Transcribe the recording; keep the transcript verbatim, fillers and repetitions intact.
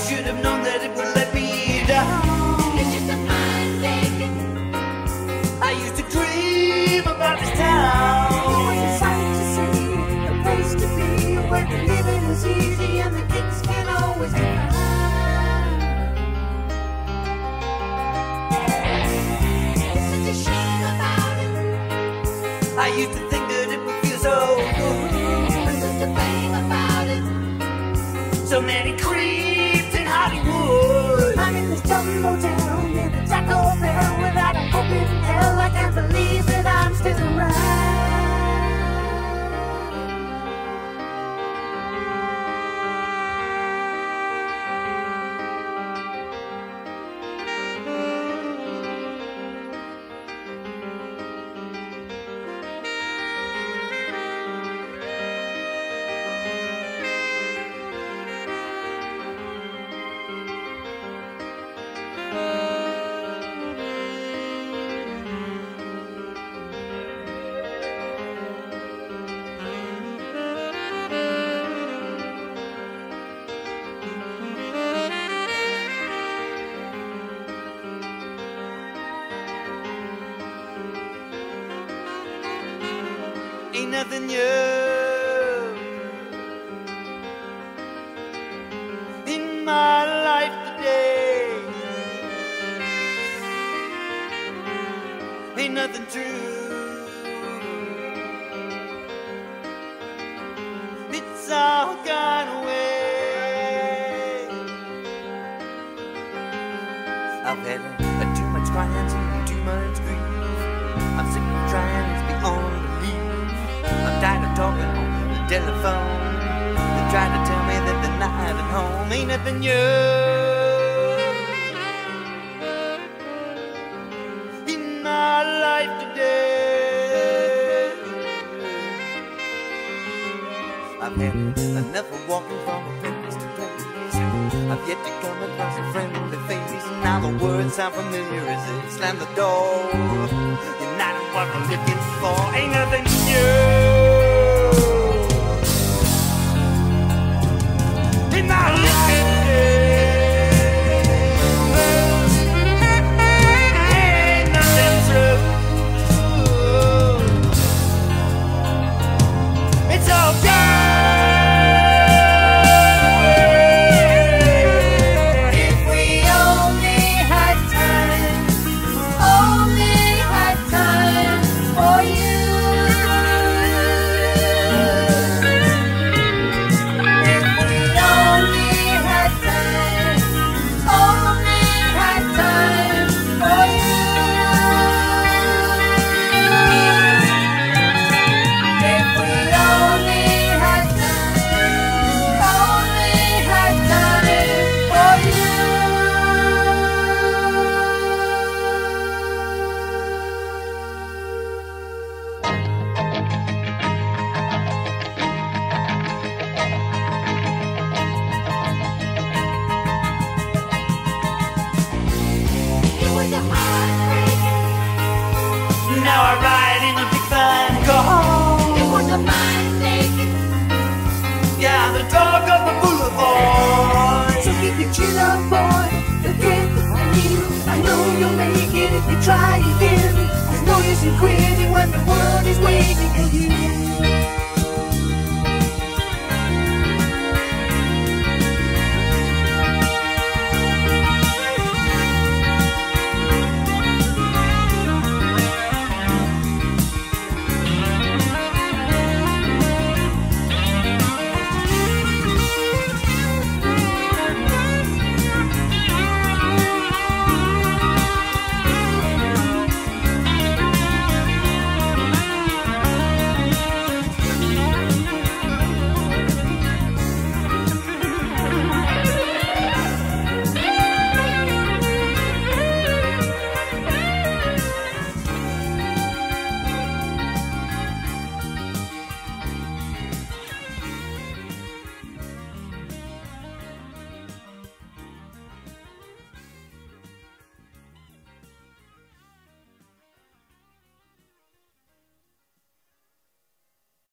should have known that it would let me down. It's just a mind making. I used to dream about this town. It was a sight to see, a place to be, where the living is easy and the kicks can always be found. There's such a shame about it. I used to think that it would feel so good. There's such a fame about it. So many creeps in Hollywood. I'm in this jumbo town near the Taco Bell without a hope in hell. I can't believe that I'm still around. Ain't nothing new in my life today. Ain't nothing true. It's all gone away. I've had uh, too much crying and too much grief. I'm sick of trying, it's beyond belief. I'm tired of talking on the telephone. They try to tell me that they're not at home. Ain't nothing new in my life today. I've had enough of walking from place to place. I've yet to come across a friendly face. Now the words sound familiar as they slam the door. You're not what we're looking for. Ain't nothing new in my life today. Ain't nothing true. It's all gone. If we only had time, only had time for you. If we only had time, only had time for you. If we only had time, only had time for you. It was a heartbreaking. Now I ride in a big fine car. It was a mind-taking. Yeah, I'm the dog of the boulevard. So keep your chin up, boy. You'll get the feel. I know you'll make it if you try again. There's no use in quitting when the world